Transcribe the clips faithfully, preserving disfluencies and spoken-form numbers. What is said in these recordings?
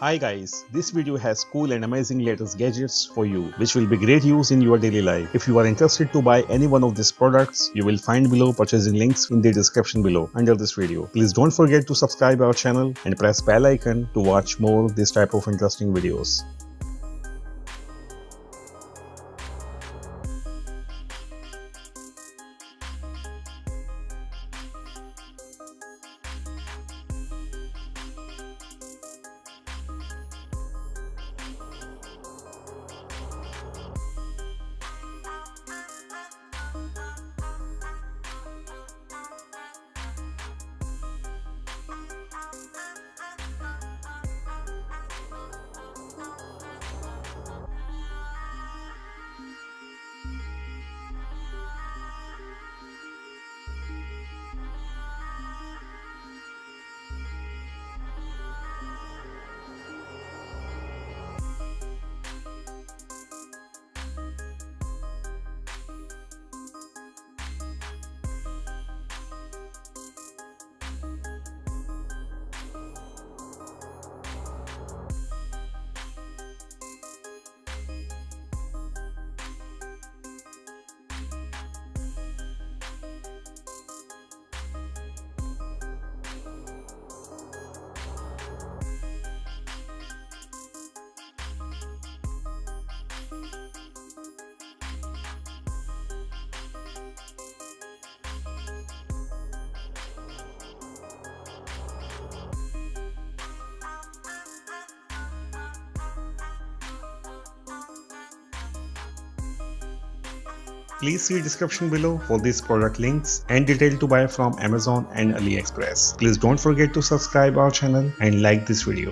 Hi guys, this video has cool and amazing latest gadgets for you which will be great use in your daily life. If you are interested to buy any one of these products, you will find below purchasing links in the description below under this video. Please don't forget to subscribe our channel and press bell icon to watch more this type of interesting videos. Please see description below for these product links and detail to buy from Amazon and AliExpress. Please don't forget to subscribe our channel and like this video.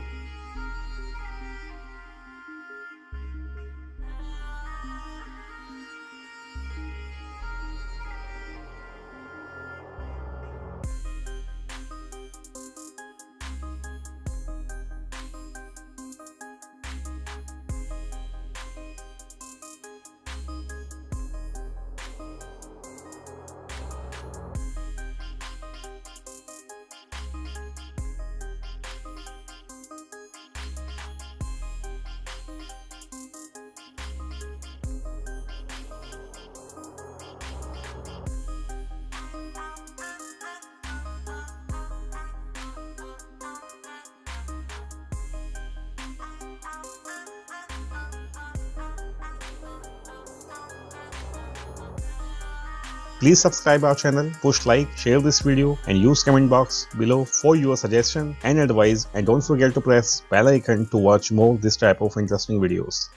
Please subscribe our channel, push like, share this video and use comment box below for your suggestion and advice, and don't forget to press bell icon to watch more this type of interesting videos.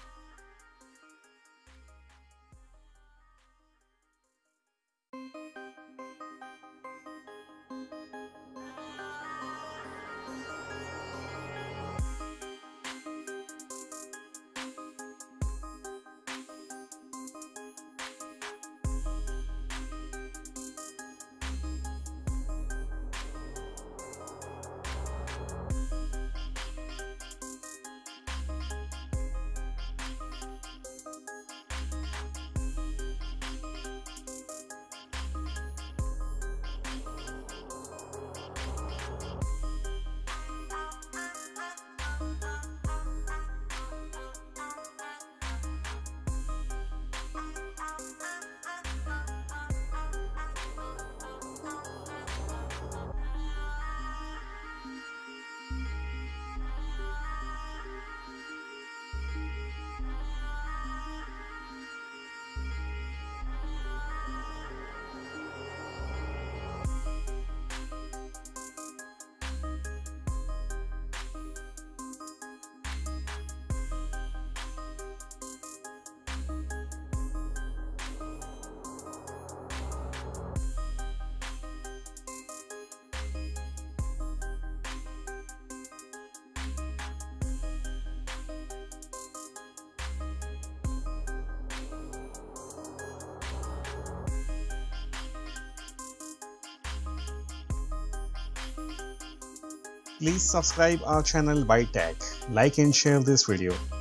Please subscribe our channel by tag, like and share this video.